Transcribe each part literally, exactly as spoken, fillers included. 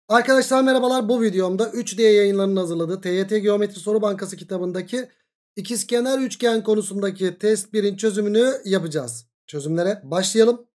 Arkadaşlar merhabalar, bu videomda üç D yayınlarının hazırladığı T Y T Geometri Soru Bankası kitabındaki ikizkenar üçgen konusundaki test birin çözümünü yapacağız. Çözümlere başlayalım.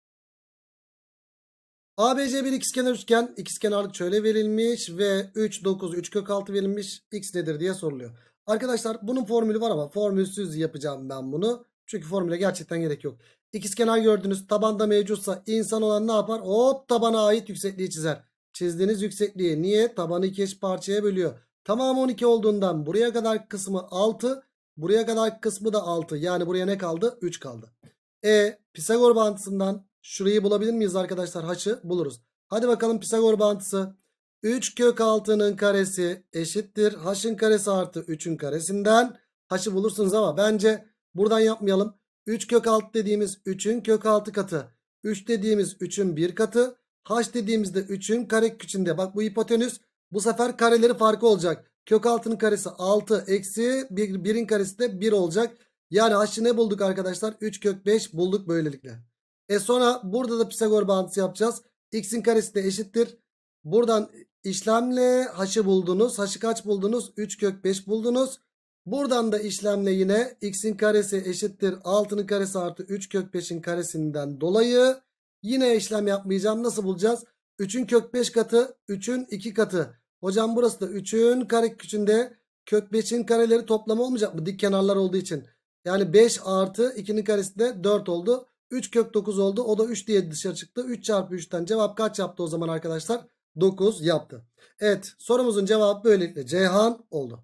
A B C bir ikizkenar üçgen, ikizkenarlık şöyle verilmiş ve üç, dokuz, üç kök altı verilmiş. X nedir diye soruluyor. Arkadaşlar bunun formülü var ama formülsüz yapacağım ben bunu. Çünkü formüle gerçekten gerek yok. İkizkenar gördünüz, tabanda mevcutsa insan olan ne yapar? Hop, tabana ait yüksekliği çizer. Çizdiğiniz yüksekliği niye? Tabanı iki eşit parçaya bölüyor. Tamamı on iki olduğundan buraya kadar kısmı altı. Buraya kadar kısmı da altı. Yani buraya ne kaldı? üç kaldı. E Pisagor bağıntısından şurayı bulabilir miyiz arkadaşlar? H'ı buluruz. Hadi bakalım Pisagor bağıntısı. üç kök altının karesi eşittir H'ın karesi artı üçün karesinden. H'ı bulursunuz ama bence buradan yapmayalım. üç kök altı dediğimiz üçün kök altı katı. üç dediğimiz üçün bir katı. H dediğimizde üçün kare kökünde. Bak bu hipotenüs, bu sefer kareleri farkı olacak. Kök altının karesi altı eksi birin karesi de bir olacak. Yani H'ı ne bulduk arkadaşlar? üç kök beş bulduk böylelikle. E sonra burada da Pisagor bağıntısı yapacağız. X'in karesi de eşittir. Buradan işlemle H'ı buldunuz. H'ı kaç buldunuz? üç kök beş buldunuz. Buradan da işlemle yine X'in karesi eşittir altının karesi artı üç kök beşin karesinden dolayı yine işlem yapmayacağım. Nasıl bulacağız? üçün kök beş katı, üçün iki katı. Hocam burası da üçün kare kökünde kök beşin kareleri toplamı olmayacak mı? Dik kenarlar olduğu için. Yani beş artı ikinin karesi de dört oldu. üç kök dokuz oldu. O da üç diye dışarı çıktı. üç çarpı üçten cevap kaç yaptı o zaman arkadaşlar? dokuz yaptı. Evet, sorumuzun cevabı böylelikle Ceyhan oldu.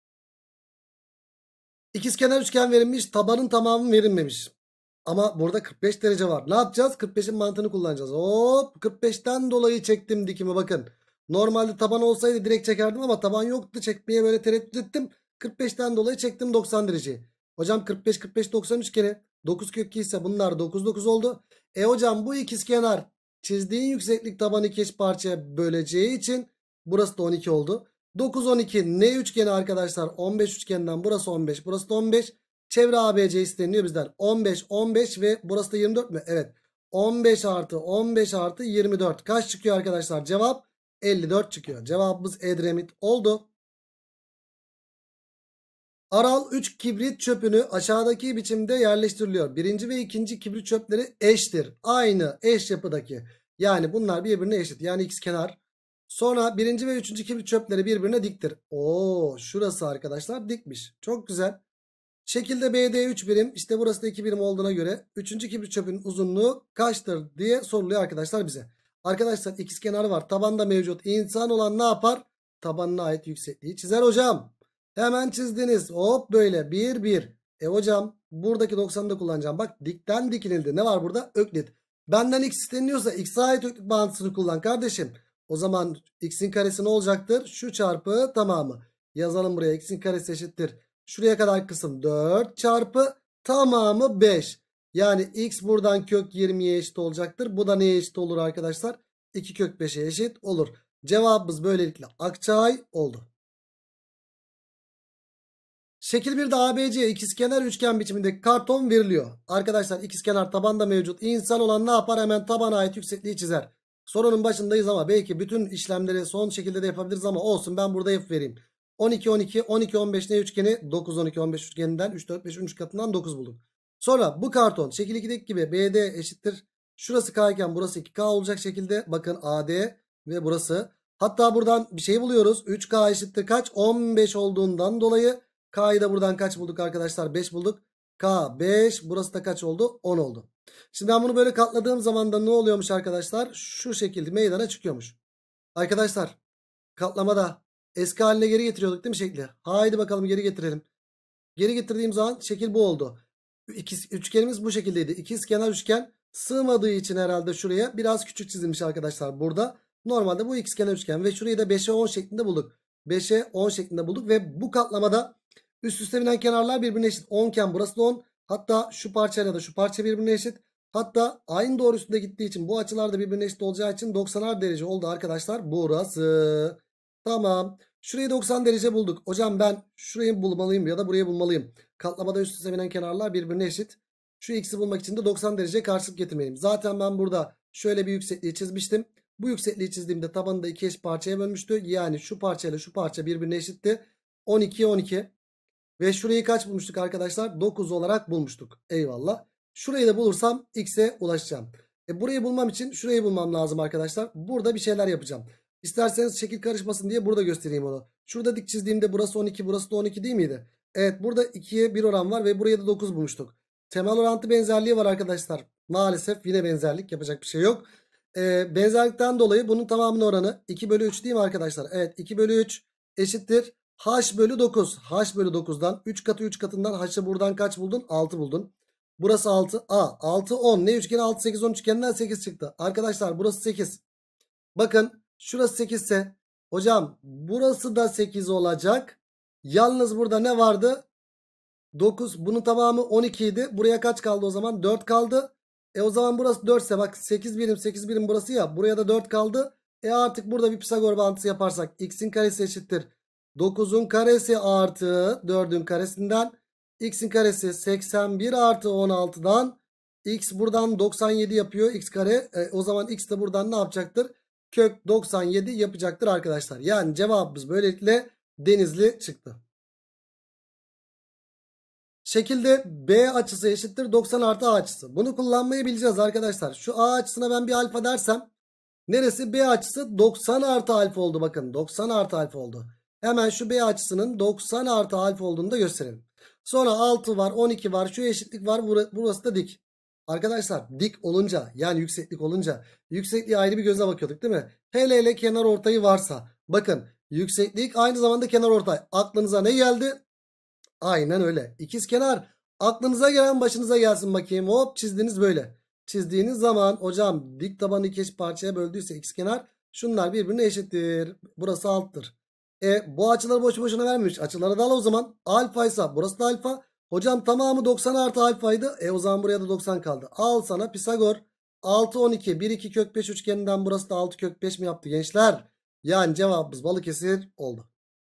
İkizkenar üçgen verilmiş, tabanın tamamı verilmemiş. Ama burada kırk beş derece var. Ne yapacağız? kırk beşin mantığını kullanacağız. Hop, kırk beşten dolayı çektim dikimi, bakın. Normalde taban olsaydı direkt çekerdim ama taban yoktu. Çekmeye böyle tereddüt ettim. kırk beşten dolayı çektim doksan dereceyi. Hocam kırk beş kırk beş doksan üçgeni. dokuz kök iki ise bunlar dokuz dokuz oldu. E hocam bu ikizkenar çizdiğin yükseklik tabanı iki eşit parçaya böleceği için burası da on iki oldu. dokuz on iki ne üçgeni arkadaşlar? on beş üçgeninden burası on beş, burası da on beş. Çevre A B C isteniyor bizden. on beş on beş ve burası da yirmi dört mü? Evet. on beş artı on beş artı yirmi dört. Kaç çıkıyor arkadaşlar? Cevap elli dört çıkıyor. Cevabımız Edremit oldu. Aral üç kibrit çöpünü aşağıdaki biçimde yerleştiriliyor. Birinci ve ikinci kibrit çöpleri eştir. Aynı eş yapıdaki. Yani bunlar birbirine eşit. Yani ikizkenar. Sonra birinci ve üçüncü kibrit çöpleri birbirine diktir. Oo, şurası arkadaşlar dikmiş. Çok güzel. Şekilde B D üç birim, işte burası da iki birim olduğuna göre üçüncü kibrit çöpünün uzunluğu kaçtır diye soruluyor arkadaşlar bize. Arkadaşlar ikizkenarı var. Tabanda mevcut. İnsan olan ne yapar? Tabanına ait yüksekliği çizer hocam. Hemen çizdiniz. Hop böyle bir bir. E hocam buradaki doksanı da kullanacağım. Bak dikten dikilildi. Ne var burada? Öklit. Benden x isteniyorsa x'e ait öklit bağıntısını kullan kardeşim. O zaman x'in karesi ne olacaktır? Şu çarpı tamamı. Yazalım buraya. X'in karesi eşittir. Şuraya kadar kısım dört çarpı tamamı beş. Yani x buradan kök yirmiye eşit olacaktır. Bu da neye eşit olur arkadaşlar? iki kök beşe eşit olur. Cevabımız böylelikle Akçay oldu. Şekil birde A B C ikizkenar üçgen biçimindeki karton veriliyor. Arkadaşlar ikizkenar tabanda mevcut. İnsan olan ne yapar? Hemen tabana ait yüksekliği çizer. Sorunun başındayız ama belki bütün işlemleri son şekilde de yapabiliriz ama olsun, ben burada F vereyim. on iki on iki on iki on beş ne üçgeni? dokuz on iki on beş üçgeninden üç dört beş üç katından dokuz bulduk. Sonra bu karton şekil ikideki gibi B D eşittir. Şurası K iken burası iki K olacak şekilde. Bakın A D ve burası. Hatta buradan bir şey buluyoruz. üç K eşittir kaç? on beş olduğundan dolayı K'yı da buradan kaç bulduk arkadaşlar? beş bulduk. K beş, burası da kaç oldu? on oldu. Şimdi ben bunu böyle katladığım zaman da ne oluyormuş arkadaşlar? Şu şekilde meydana çıkıyormuş. Arkadaşlar katlamada eski haline geri getiriyorduk değil mi şekli? Haydi bakalım geri getirelim. Geri getirdiğim zaman şekil bu oldu. İkiz, üçgenimiz bu şekildeydi. İkizkenar üçgen sığmadığı için herhalde şuraya biraz küçük çizilmiş arkadaşlar burada. Normalde bu ikizkenar üçgen ve şurayı da beşe on şeklinde bulduk. beşe on şeklinde bulduk ve bu katlamada üst üste binen kenarlar birbirine eşit. on iken burası da on. Hatta şu parçayla da şu parça birbirine eşit. Hatta aynı doğru üstünde gittiği için bu açılar da birbirine eşit olacağı için doksanar derece oldu arkadaşlar burası. Tamam. Şurayı doksan derece bulduk. Hocam ben şurayı bulmalıyım ya da burayı bulmalıyım. Katlamada üst üste binen kenarlar birbirine eşit. Şu x'i bulmak için de doksan derece karşılık getirmeliyim. Zaten ben burada şöyle bir yüksekliği çizmiştim. Bu yüksekliği çizdiğimde tabanı da iki eşit parçaya bölmüştü. Yani şu parçayla şu parça birbirine eşitti. on iki on iki. Ve şurayı kaç bulmuştuk arkadaşlar? dokuz olarak bulmuştuk. Eyvallah. Şurayı da bulursam x'e ulaşacağım. E burayı bulmam için şurayı bulmam lazım arkadaşlar. Burada bir şeyler yapacağım. İsterseniz şekil karışmasın diye burada göstereyim onu. Şurada dik çizdiğimde burası on iki, burası da on iki değil miydi? Evet, burada ikiye bir oran var ve buraya da dokuz bulmuştuk. Temel orantı benzerliği var arkadaşlar. Maalesef yine benzerlik, yapacak bir şey yok. Ee, benzerlikten dolayı bunun tamamının oranı iki bölü üç değil mi arkadaşlar? Evet, iki bölü üç eşittir h bölü dokuz. H bölü dokuzdan üç katı üç katından h'ı buradan kaç buldun? altı buldun. Burası altı. A altı on. Ne üçgeni? altı sekiz on üçgeninden sekiz çıktı. Arkadaşlar burası sekiz. Bakın şurası sekiz ise hocam burası da sekiz olacak. Yalnız burada ne vardı? dokuz. Bunun tamamı on iki idi. Buraya kaç kaldı o zaman? dört kaldı. E o zaman burası dört ise bak sekiz birim sekiz birim burası ya. Buraya da dört kaldı. E artık burada bir Pisagor bağıntısı yaparsak x'in karesi eşittir dokuzun karesi artı dördün karesinden x'in karesi seksen bir artı on altıdan x buradan doksan yedi yapıyor x kare. E, o zaman x de buradan ne yapacaktır? Kök doksan yedi yapacaktır arkadaşlar. Yani cevabımız böylelikle Denizli çıktı. Şekilde B açısı eşittir doksan artı A açısı. Bunu kullanmayı bileceğiz arkadaşlar. Şu A açısına ben bir alfa dersem neresi? B açısı doksan artı alfa oldu. Bakın doksan artı alfa oldu. Hemen şu B açısının doksan artı alfa olduğunu da gösterelim. Sonra altı var, on iki var, şu eşitlik var, burası da dik. Arkadaşlar dik olunca yani yükseklik olunca yüksekliğe ayrı bir göze bakıyorduk değil mi? Hele hele kenar ortayı varsa bakın yükseklik aynı zamanda kenar ortay. Aklınıza ne geldi? Aynen öyle. İkizkenar. Aklınıza gelen başınıza gelsin bakayım. Hop çizdiniz böyle. Çizdiğiniz zaman hocam dik tabanı iki eşit parçaya böldüyse ikizkenar şunlar birbirine eşittir. Burası alttır. E bu açıları boş boşuna vermiş. Açıları da al o zaman. Alfa ise burası da alfa. Hocam tamamı doksan artı alfaydı. E o zaman buraya da doksan kaldı. Al sana Pisagor. altı on iki. bir iki kök beş üçgeninden burası da altı kök beş mi yaptı gençler? Yani cevabımız Balıkesir oldu.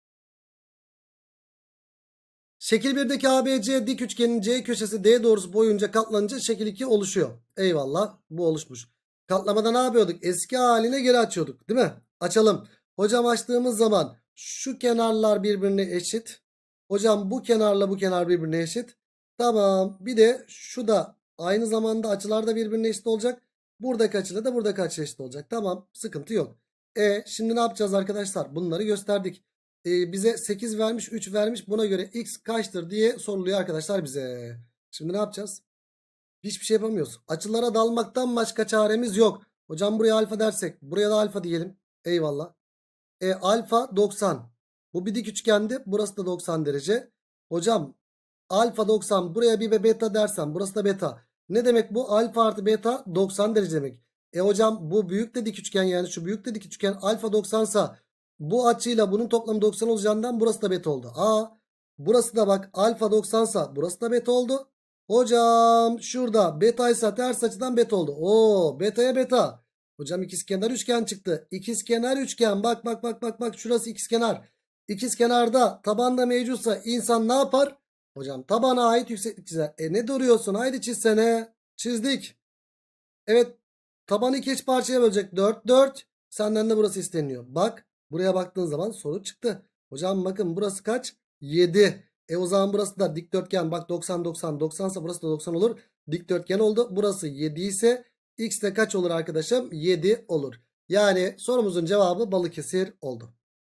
Şekil birdeki A B C dik üçgenin C köşesi D doğrusu boyunca katlanınca şekil iki oluşuyor. Eyvallah, bu oluşmuş. Katlamada ne yapıyorduk? Eski haline geri açıyorduk değil mi? Açalım. Hocam açtığımız zaman şu kenarlar birbirine eşit. Hocam bu kenarla bu kenar birbirine eşit. Tamam, bir de şu da aynı zamanda açılar da birbirine eşit olacak. Buradaki açıyla da buradaki açı eşit olacak. Tamam, sıkıntı yok. E şimdi ne yapacağız arkadaşlar? Bunları gösterdik. Ee, bize sekiz vermiş, üç vermiş, buna göre x kaçtır diye soruluyor arkadaşlar bize. Şimdi ne yapacağız? Hiçbir şey yapamıyoruz. Açılara dalmaktan başka çaremiz yok. Hocam buraya alfa dersek buraya da alfa diyelim. Eyvallah. E, alfa doksan. Bu bir dik üçgendi. Burası da doksan derece. Hocam alfa doksan, buraya bir de beta dersem burası da beta. Ne demek bu? Alfa artı beta doksan derece demek. E hocam bu büyük de dik üçgen, yani şu büyük de dik üçgen alfa doksan sa bu açıyla bunun toplamı doksan olacağından burası da beta oldu. Aa, burası da bak alfa doksan sa burası da beta oldu. Hocam şurada beta ise ters açıdan beta oldu. Oo, beta'ya beta. Hocam ikizkenar üçgen çıktı. İkizkenar üçgen, bak bak bak bak bak, şurası ikizkenar. İkizkenarda tabanda mevcutsa insan ne yapar? Hocam tabana ait yükseklik çizer. E ne duruyorsun? Haydi çizsene. Çizdik. Evet, tabanı iki eşit parçaya bölecek. dört dört. Senden de burası isteniyor. Bak, buraya baktığın zaman soru çıktı. Hocam bakın burası kaç? yedi. E o zaman burası da dikdörtgen. Bak doksan doksan doksan ise burası da doksan olur. Dikdörtgen oldu. Burası yedi ise x de kaç olur arkadaşım? yedi olur. Yani sorumuzun cevabı Balıkesir oldu.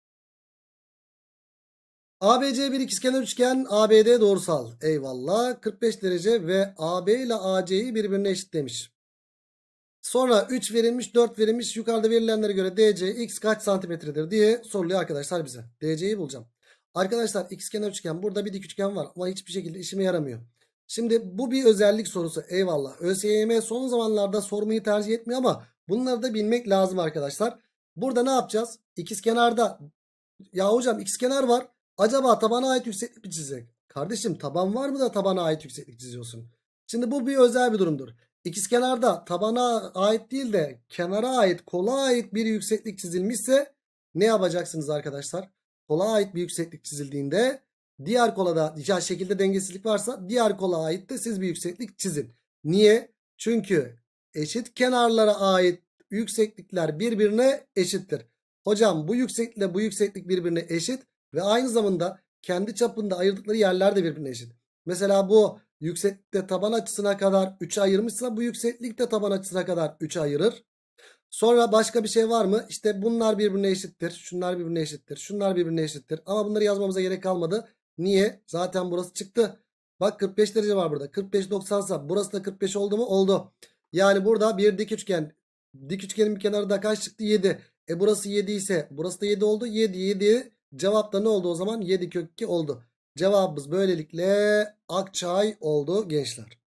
A B C bir ikizkenar üçgen, A B D doğrusal. Eyvallah. kırk beş derece ve A B ile A C'yi birbirine eşitlemiş. Sonra üç verilmiş, dört verilmiş. Yukarıda verilenlere göre D C x kaç santimetredir diye soruluyor arkadaşlar bize. D C'yi bulacağım. Arkadaşlar ikizkenar üçgen, burada bir dik üçgen var ama hiçbir şekilde işime yaramıyor. Şimdi bu bir özellik sorusu. Eyvallah. ÖSYM son zamanlarda sormayı tercih etmiyor ama bunları da bilmek lazım arkadaşlar. Burada ne yapacağız? İkizkenarda, ya hocam ikizkenar var. Acaba tabana ait yükseklik mi çizecek? Kardeşim taban var mı da tabana ait yükseklik çiziyorsun? Şimdi bu bir özel bir durumdur. İkizkenarda tabana ait değil de kenara ait, kola ait bir yükseklik çizilmişse ne yapacaksınız arkadaşlar? Kola ait bir yükseklik çizildiğinde diğer kolada ya şekilde dengesizlik varsa diğer kola ait de siz bir yükseklik çizin. Niye? Çünkü eşit kenarlara ait yükseklikler birbirine eşittir. Hocam bu yükseklikle bu yükseklik birbirine eşit ve aynı zamanda kendi çapında ayırdıkları yerler de birbirine eşit. Mesela bu yükseklikte taban açısına kadar üçe ayırmışsa bu yükseklik de taban açısına kadar üçe ayırır. Sonra başka bir şey var mı? İşte bunlar birbirine eşittir. Şunlar birbirine eşittir. Şunlar birbirine eşittir. Ama bunları yazmamıza gerek kalmadı. Niye? Zaten burası çıktı. Bak kırk beş derece var burada. kırk beş doksansa burası da kırk beş oldu mu? Oldu. Yani burada bir dik üçgen. Dik üçgenin bir kenarı da kaç çıktı? yedi. E burası yedi ise burası da yedi oldu. yedi yedi. Cevap da ne oldu o zaman? yedi kök iki oldu. Cevabımız böylelikle Akçay oldu gençler.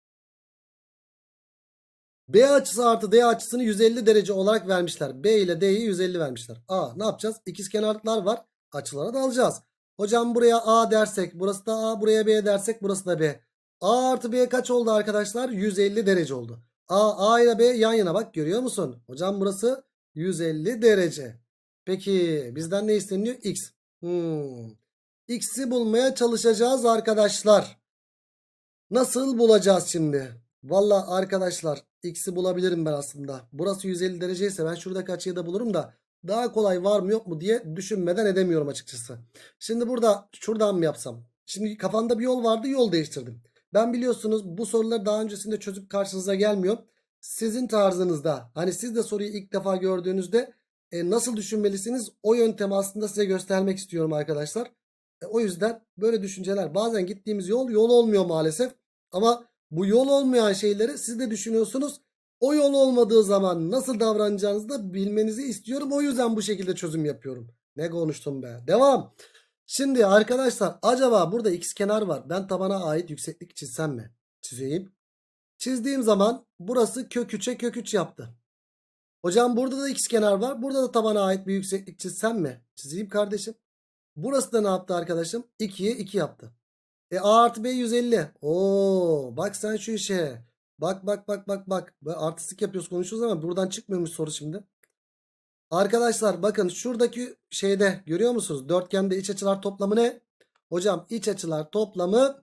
B açısı artı D açısını yüz elli derece olarak vermişler. B ile D'yi yüz elli vermişler. A ne yapacağız? İkizkenarlıklar var. Açılara da alacağız. Hocam buraya A dersek burası da A, buraya B dersek burası da B. A artı B kaç oldu arkadaşlar? yüz elli derece oldu. A, A ile B yan yana bak görüyor musun? Hocam burası yüz elli derece. Peki bizden ne isteniyor? X. Hmm. X'i bulmaya çalışacağız arkadaşlar. Nasıl bulacağız şimdi? Valla arkadaşlar x'i bulabilirim ben aslında. Burası yüz elli derece ise ben şuradaki açıyı da bulurum da daha kolay var mı yok mu diye düşünmeden edemiyorum açıkçası. Şimdi burada şuradan mı yapsam? Şimdi kafamda bir yol vardı, yol değiştirdim. Ben biliyorsunuz bu soruları daha öncesinde çözüp karşınıza gelmiyor. Sizin tarzınızda hani siz de soruyu ilk defa gördüğünüzde e, nasıl düşünmelisiniz o yöntemi aslında size göstermek istiyorum arkadaşlar. E, o yüzden böyle düşünceler bazen gittiğimiz yol yol olmuyor maalesef. Ama bu yol olmayan şeyleri siz de düşünüyorsunuz. O yol olmadığı zaman nasıl davranacağınızı da bilmenizi istiyorum. O yüzden bu şekilde çözüm yapıyorum. Ne konuştum be. Devam. Şimdi arkadaşlar acaba burada ikizkenar var. Ben tabana ait yükseklik çizsem mi? Çizeyim. Çizdiğim zaman burası kök üçe kök üç yaptı. Hocam burada da ikizkenar var. Burada da tabana ait bir yükseklik çizsem mi? Çizeyim kardeşim. Burası da ne yaptı arkadaşım? ikiye iki yaptı. E A artı B yüz elli. Oo, bak sen şu işe. Bak bak bak bak bak. Böyle artistik yapıyoruz konuşuyoruz ama buradan çıkmıyormuş soru şimdi. Arkadaşlar bakın şuradaki şeyde görüyor musunuz? Dörtgende iç açılar toplamı ne? Hocam iç açılar toplamı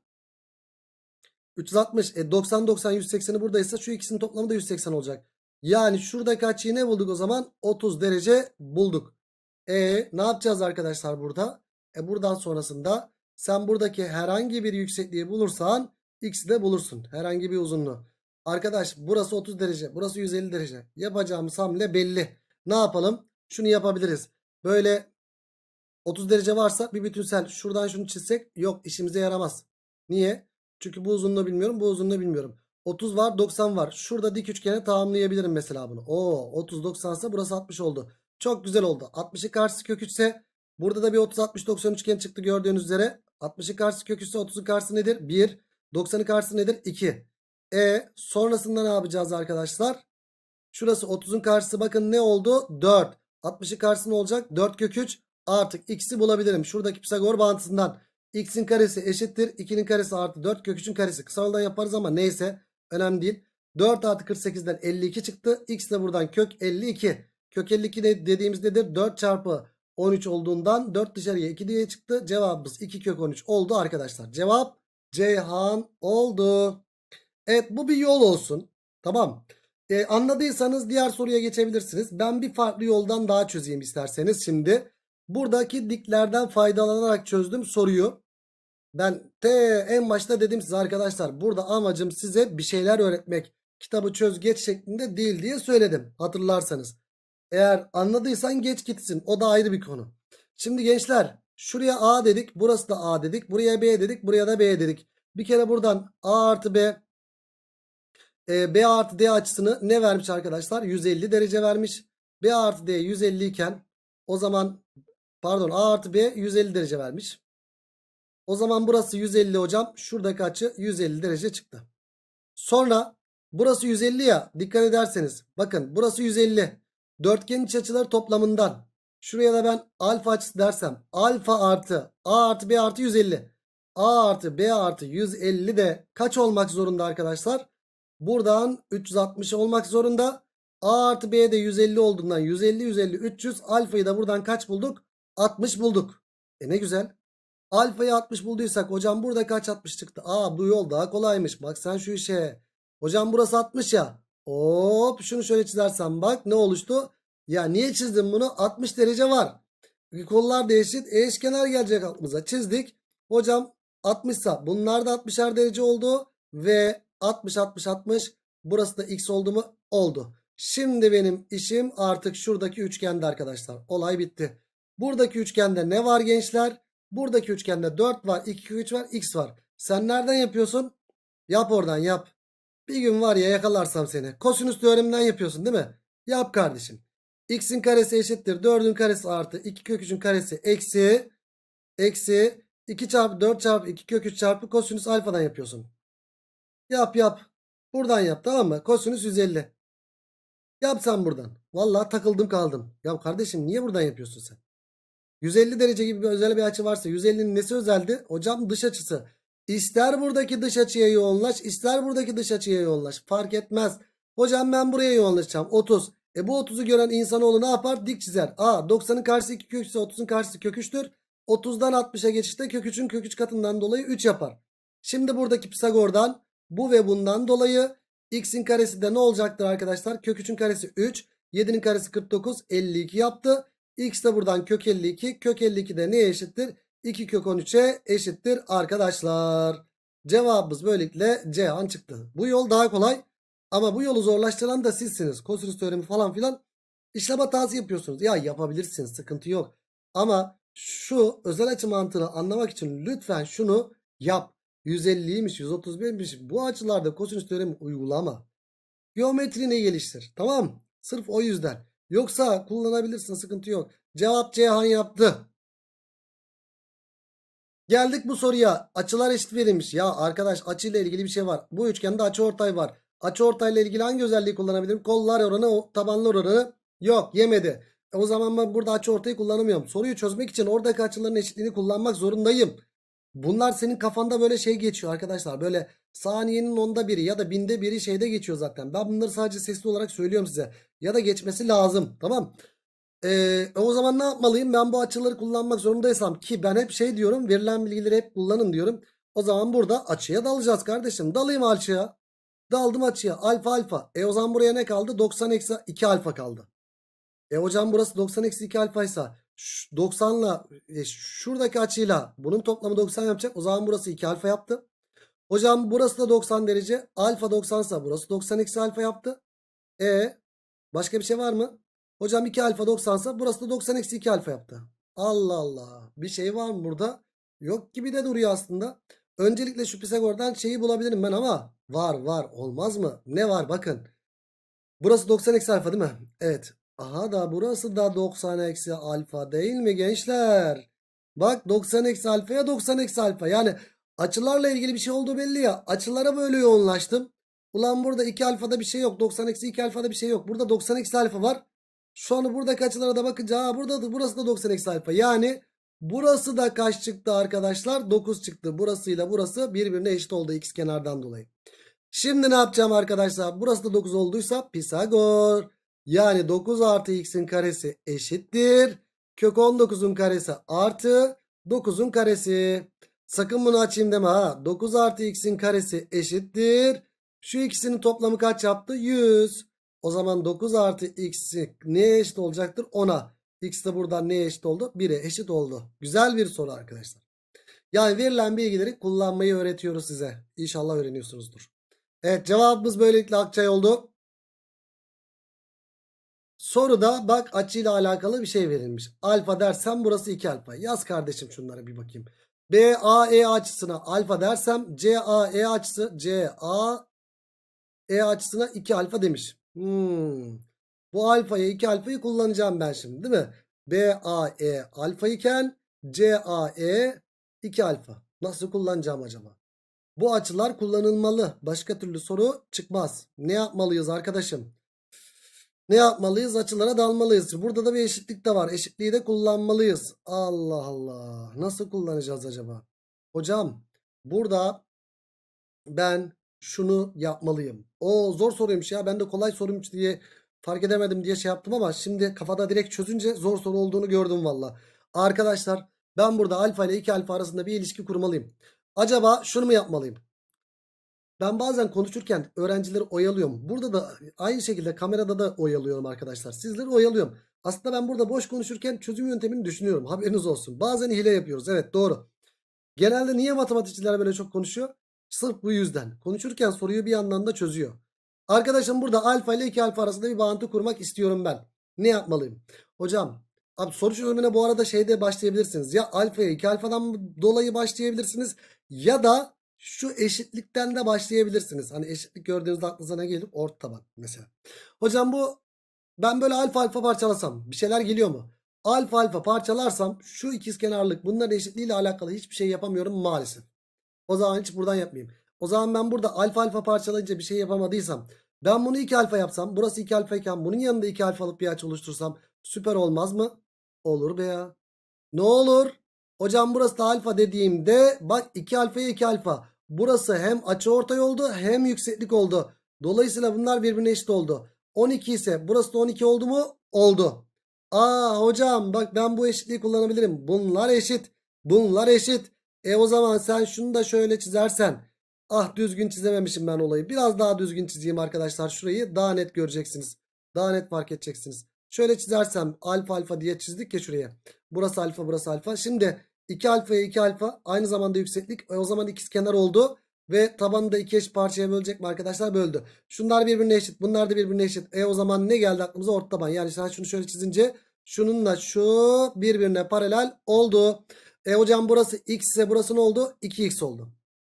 üç yüz altmış. E doksan doksan yüz sekseni buradaysa şu ikisinin toplamı da yüz seksen olacak. Yani şuradaki açıyı ne bulduk o zaman? otuz derece bulduk. E ne yapacağız arkadaşlar burada? E buradan sonrasında sen buradaki herhangi bir yüksekliği bulursan x'i de bulursun. Herhangi bir uzunluğu. Arkadaş burası otuz derece. Burası yüz elli derece. Yapacağımız hamle belli. Ne yapalım? Şunu yapabiliriz. Böyle otuz derece varsa bir bütünsel şuradan şunu çizsek yok işimize yaramaz. Niye? Çünkü bu uzunluğu bilmiyorum, bu uzunluğu bilmiyorum. otuz var, doksan var. Şurada dik üçgene tamamlayabilirim mesela bunu. Oo, otuz doksan ise burası altmış oldu. Çok güzel oldu. altmışın karşısı kök üç ise burada da bir otuz altmış doksan üçgen çıktı gördüğünüz üzere. altmışın karşısı kök üç ise otuzun karşısı nedir? bir. doksanın karşısı nedir? iki. E sonrasında ne yapacağız arkadaşlar? Şurası otuzun karşısı bakın ne oldu? dört. altmışın karşısı ne olacak? dört kök üç. Artık x'i bulabilirim. Şuradaki Pisagor bağıntısından x'in karesi eşittir. ikinin karesi artı dört kök üçün karesi. Kısa yoldan yaparız ama neyse önemli değil. dört artı kırk sekizden elli iki çıktı. X de buradan kök elli iki. Kök elli iki de dediğimiz nedir? dört çarpı on üç olduğundan dört dışarıya iki diye çıktı. Cevabımız iki kök on üç oldu arkadaşlar. Cevap Ceyhan oldu. Evet bu bir yol olsun. Tamam. Ee, anladıysanız diğer soruya geçebilirsiniz. Ben bir farklı yoldan daha çözeyim isterseniz şimdi. Buradaki diklerden faydalanarak çözdüm soruyu. Ben te en başta dedim size arkadaşlar. Burada amacım size bir şeyler öğretmek. Kitabı çöz geç şeklinde değil diye söyledim. Hatırlarsanız. Eğer anladıysan geç gitsin. O da ayrı bir konu. Şimdi gençler şuraya A dedik. Burası da A dedik. Buraya B dedik. Buraya da B dedik. Bir kere buradan A artı B e, B artı D açısını ne vermiş arkadaşlar? yüz elli derece vermiş. B artı D yüz elli iken o zaman pardon A artı B yüz elli derece vermiş. O zaman burası yüz elli hocam. Şuradaki açı yüz elli derece çıktı. Sonra burası yüz elli ya. Dikkat ederseniz. Bakın burası yüz elli. Dörtgenin iç açıları toplamından. Şuraya da ben alfa açısı dersem. Alfa artı A artı B artı yüz elli. A artı B artı yüz elli de kaç olmak zorunda arkadaşlar? Buradan üç yüz altmış olmak zorunda. A artı B de yüz elli olduğundan yüz elli yüz elli üç yüz. Alfayı da buradan kaç bulduk? altmış bulduk. E ne güzel. Alfayı altmış bulduysak hocam burada kaç altmış çıktı? Aa bu yol daha kolaymış. Bak sen şu işe. Hocam burası altmış ya. Hop şunu şöyle çizersem bak ne oluştu? Ya niye çizdim bunu? altmış derece var. Kollar da eşit. Eşkenar gelecek aklımıza. Çizdik. Hocam altmış ise bunlar da altmışar derece oldu. Ve altmış altmış altmış. Burası da x oldu mu? Oldu. Şimdi benim işim artık şuradaki üçgende arkadaşlar. Olay bitti. Buradaki üçgende ne var gençler? Buradaki üçgende dört var, iki, üç var, x var. Sen nereden yapıyorsun? Yap oradan yap. Bir gün var ya yakalarsam seni. Kosinüs teoreminden yapıyorsun değil mi? Yap kardeşim. X'in karesi eşittir. dördün karesi artı iki kök üçün karesi eksi. Eksi iki çarpı dört çarpı iki kök üç çarpı kosinüs alfadan yapıyorsun. Yap yap. Buradan yap tamam mı? Kosinüs yüz elli. Yap sen buradan. Vallahi takıldım kaldım. Ya kardeşim niye buradan yapıyorsun sen? yüz elli derece gibi bir özel bir açı varsa yüz ellinin nesi özeldi? Hocam dış açısı. İster buradaki dış açıya yoğunlaş, ister buradaki dış açıya yoğunlaş. Fark etmez. Hocam ben buraya yoğunlaşacağım. otuz. E bu otuzu gören insanoğlu ne yapar? Dik çizer. Aa doksanın karşısı iki kök ise otuzun karşısı kök üçtür. otuzdan altmışa geçişte kök üçün kök üç katından dolayı üç yapar. Şimdi buradaki Pisagor'dan bu ve bundan dolayı x'in karesi de ne olacaktır arkadaşlar? Kök üçün karesi üç. yedinin karesi kırk dokuz. elli iki yaptı. X de buradan kök elli iki. Kök elli iki de neye eşittir? iki kök on üçe eşittir arkadaşlar. Cevabımız böylelikle Ceyhan çıktı. Bu yol daha kolay. Ama bu yolu zorlaştıran da sizsiniz. Kosinüs teoremi falan filan işlem hatası yapıyorsunuz. Ya yapabilirsiniz, sıkıntı yok. Ama şu özel açı mantığını anlamak için lütfen şunu yap. yüz elliymiş, yüz otuz birmiş. Bu açılarda kosinüs teoremi uygulama. Geometrini geliştir. Tamam. Sırf o yüzden. Yoksa kullanabilirsin, sıkıntı yok. Cevap Ceyhan yaptı. Geldik bu soruya. Açılar eşit verilmiş. Ya arkadaş açıyla ilgili bir şey var. Bu üçgende açıortay var. Açıortayla ilgili hangi özelliği kullanabilirim? Kollar oranı, tabanlar oranı yok. Yemedi. E o zaman ben burada açıortayı kullanamıyorum. Soruyu çözmek için oradaki açıların eşitliğini kullanmak zorundayım. Bunlar senin kafanda böyle şey geçiyor arkadaşlar. Böyle saniyenin onda biri ya da binde biri şeyde geçiyor zaten. Ben bunları sadece sesli olarak söylüyorum size. Ya da geçmesi lazım. Tamam. Ee, o zaman ne yapmalıyım? Ben bu açıları kullanmak zorundaysam ki ben hep şey diyorum. Verilen bilgileri hep kullanın diyorum. O zaman burada açıya dalacağız kardeşim. Dalayım açıya. Daldım açıya. Alfa alfa. E o zaman buraya ne kaldı? doksan eksi iki alfa kaldı. E hocam burası doksan eksi iki alfaysa doksanla e, şuradaki açıyla bunun toplamı doksan yapacak. O zaman burası iki alfa yaptı. Hocam burası da doksan derece. Alfa doksansa burası doksan eksi alfa yaptı. E başka bir şey var mı? Hocam iki alfa doksansa burası da doksan eksi iki alfa yaptı. Allah Allah. Bir şey var mı burada? Yok gibi de duruyor aslında. Öncelikle şu Pisagor'dan şeyi bulabilirim ben ama var var olmaz mı? Ne var bakın. Burası doksan eksi alfa değil mi? Evet. Aha da burası da doksan eksi alfa değil mi gençler? Bak doksan eksi alfaya doksan eksi alfa. Yani açılarla ilgili bir şey olduğu belli ya. Açılara böyle yoğunlaştım. Ulan burada iki alfada bir şey yok. doksan eksi iki alfada bir şey yok. Burada doksan eksi alfa var. Şu an buradaki açılara da bakınca ha burada da burası da doksan eksi alfa. Yani burası da kaç çıktı arkadaşlar? dokuz çıktı. Burasıyla burası birbirine eşit oldu x kenardan dolayı. Şimdi ne yapacağım arkadaşlar? Burası da dokuz olduysa Pisagor. Yani dokuz artı x'in karesi eşittir. Kök on dokuzun karesi artı dokuzun karesi. Sakın bunu açayım deme ha. dokuz artı x'in karesi eşittir. Şu ikisinin toplamı kaç yaptı? yüz. O zaman dokuz artı x'i neye eşit olacaktır? on'a. X de buradan neye eşit oldu? bir'e eşit oldu. Güzel bir soru arkadaşlar. Yani verilen bilgileri kullanmayı öğretiyoruz size. İnşallah öğreniyorsunuzdur. Evet cevabımız böylelikle Akçay oldu. Soruda bak açıyla alakalı bir şey verilmiş. Alfa dersem burası iki alfa. Yaz kardeşim şunlara bir bakayım. B A E açısına alfa dersem C A E açısı C A E açısına iki alfa demiş. Hmm. Bu alfayı iki alfayı kullanacağım ben şimdi değil mi? B A E alfa iken C A E iki alfa. Nasıl kullanacağım acaba? Bu açılar kullanılmalı. Başka türlü soru çıkmaz. Ne yapmalıyız arkadaşım? Ne yapmalıyız? Açılara dalmalıyız. Burada da bir eşitlik de var. Eşitliği de kullanmalıyız. Allah Allah. Nasıl kullanacağız acaba? Hocam burada ben şunu yapmalıyım. O zor soruymuş ya. Ben de kolay soruymuş diye fark edemedim diye şey yaptım ama şimdi kafada direkt çözünce zor soru olduğunu gördüm valla. Arkadaşlar ben burada alfa ile iki alfa arasında bir ilişki kurmalıyım. Acaba şunu mu yapmalıyım? Ben bazen konuşurken öğrencileri oyalıyorum. Burada da aynı şekilde kamerada da oyalıyorum arkadaşlar. Sizleri oyalıyorum. Aslında ben burada boş konuşurken çözüm yöntemini düşünüyorum. Haberiniz olsun. Bazen hile yapıyoruz. Evet, doğru. Genelde niye matematikçiler böyle çok konuşuyor? Sırf bu yüzden. Konuşurken soruyu bir yandan da çözüyor. Arkadaşım burada alfa ile iki alfa arasında bir bağıntı kurmak istiyorum ben. Ne yapmalıyım? Hocam, abi soru çözümüne bu arada şeyde başlayabilirsiniz. Ya alfaya iki alfadan dolayı başlayabilirsiniz ya da şu eşitlikten de başlayabilirsiniz. Hani eşitlik gördüğünüzde aklınıza ne gelir? Orta taban mesela. Hocam bu ben böyle alfa alfa parçalasam bir şeyler geliyor mu? Alfa alfa parçalarsam şu ikizkenarlık bunların eşitliğiyle alakalı hiçbir şey yapamıyorum maalesef. O zaman hiç buradan yapmayayım. O zaman ben burada alfa alfa parçalayınca bir şey yapamadıysam ben bunu iki alfa yapsam, burası iki alfa iken bunun yanında iki alfalık bir açı oluştursam süper olmaz mı? Olur be ya. Ne olur? Hocam burası da alfa dediğimde bak iki alfaya iki alfa. Burası hem açıortay oldu hem yükseklik oldu. Dolayısıyla bunlar birbirine eşit oldu. on iki ise burası da on iki oldu mu? Oldu. Aa hocam bak ben bu eşitliği kullanabilirim. Bunlar eşit. Bunlar eşit. E o zaman sen şunu da şöyle çizersen. Ah, düzgün çizememişim ben olayı. Biraz daha düzgün çizeyim arkadaşlar şurayı. Daha net göreceksiniz. Daha net fark edeceksiniz. Şöyle çizersem alfa alfa diye çizdik ya şuraya. Burası alfa, burası alfa. Şimdi iki alfaya iki alfa aynı zamanda yükseklik. E o zaman ikizkenar oldu. Ve tabanı da iki eşit parçaya bölecek mi arkadaşlar? Böldü. Şunlar birbirine eşit. Bunlar da birbirine eşit. E o zaman ne geldi aklımıza? Orta taban. Yani sen şunu şöyle çizince şununla şu birbirine paralel oldu. E hocam burası x ise burası ne oldu? iki x oldu.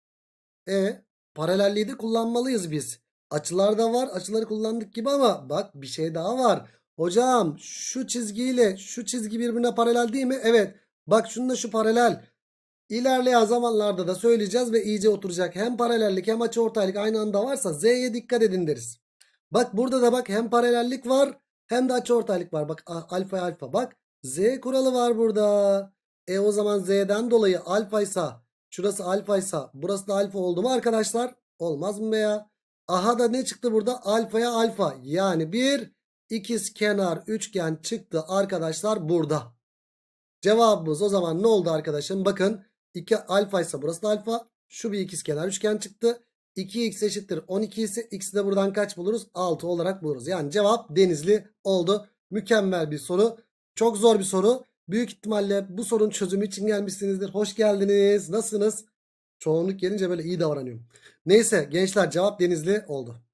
E paralelliği de kullanmalıyız biz. Açılar da var. Açıları kullandık gibi ama bak bir şey daha var. Hocam şu çizgiyle şu çizgi birbirine paralel değil mi? Evet. Bak şununla şu paralel. İlerleyen zamanlarda da söyleyeceğiz ve iyice oturacak. Hem paralellik hem açıortaylık aynı anda varsa Z'ye dikkat edin deriz. Bak burada da bak hem paralellik var hem de açıortaylık var. Bak alfa alfa bak Z kuralı var burada. E o zaman Z'den dolayı alfa ise şurası alfa ise burası da alfa oldu mu arkadaşlar? Olmaz mı be ya? Aha da ne çıktı burada? Alfaya alfa. Yani bir ikizkenar üçgen çıktı arkadaşlar burada. Cevabımız o zaman ne oldu arkadaşım? Bakın iki alfa ise burası da alfa. Şu bir ikizkenar üçgen çıktı. iki x eşittir on iki ise x'i de buradan kaç buluruz? altı olarak buluruz. Yani cevap Denizli oldu. Mükemmel bir soru. Çok zor bir soru. Büyük ihtimalle bu sorunun çözümü için gelmişsinizdir. Hoş geldiniz. Nasılsınız? Çoğunluk gelince böyle iyi davranıyorum. Neyse gençler cevap Denizli oldu.